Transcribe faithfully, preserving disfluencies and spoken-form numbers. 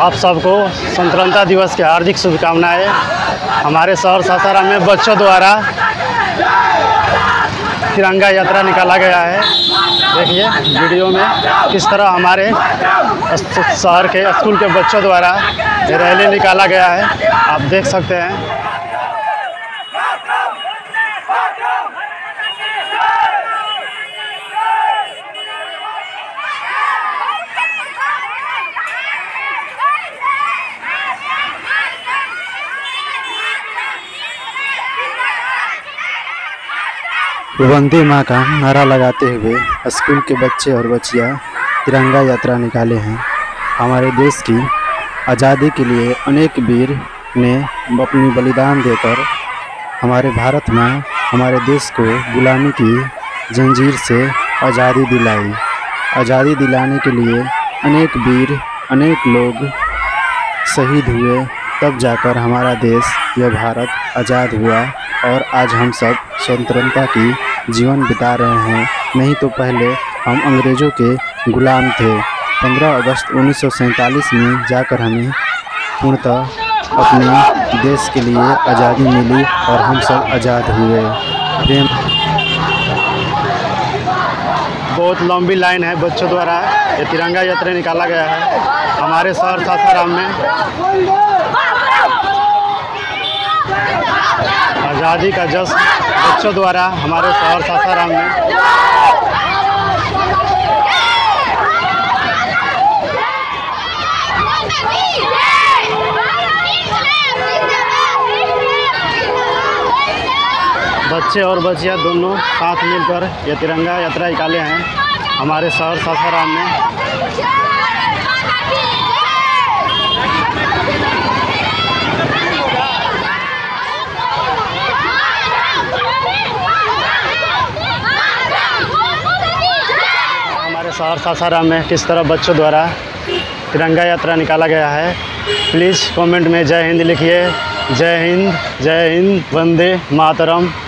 आप सबको स्वतंत्रता दिवस की हार्दिक शुभकामनाएं। हमारे शहर सासाराम में बच्चों द्वारा तिरंगा यात्रा निकाला गया है। देखिए वीडियो में किस तरह हमारे शहर के स्कूल के बच्चों द्वारा रैली निकाला गया है, आप देख सकते हैं। वंदे माँ का नारा लगाते हुए स्कूल के बच्चे और बच्चियाँ तिरंगा यात्रा निकाले हैं। हमारे देश की आज़ादी के लिए अनेक वीर ने अपनी बलिदान देकर हमारे भारत में हमारे देश को गुलामी की जंजीर से आज़ादी दिलाई। आज़ादी दिलाने के लिए अनेक वीर अनेक लोग शहीद हुए, तब जाकर हमारा देश यह भारत आज़ाद हुआ और आज हम सब स्वतंत्रता की जीवन बिता रहे हैं। नहीं तो पहले हम अंग्रेज़ों के गुलाम थे। पंद्रह अगस्त उन्नीस सौ सैंतालीस में जाकर हमें पूर्णतः अपने देश के लिए आज़ादी मिली और हम सब आज़ाद हुए। प्रेम बहुत लंबी लाइन है बच्चों द्वारा ये तिरंगा यात्रा निकाला गया है हमारे शहर सासाराम में। आज़ादी का जश्न बच्चों द्वारा हमारे शहर सासाराम में। बच्चे और बच्चियां दोनों साथ मिलकर ये तिरंगा यात्रा निकाले हैं हमारे शहर सासाराम में। शहर सासाराम में किस तरह बच्चों द्वारा तिरंगा यात्रा निकाला गया है, प्लीज़ कमेंट में जय हिंद लिखिए। जय हिंद, जय हिंद, वंदे मातरम।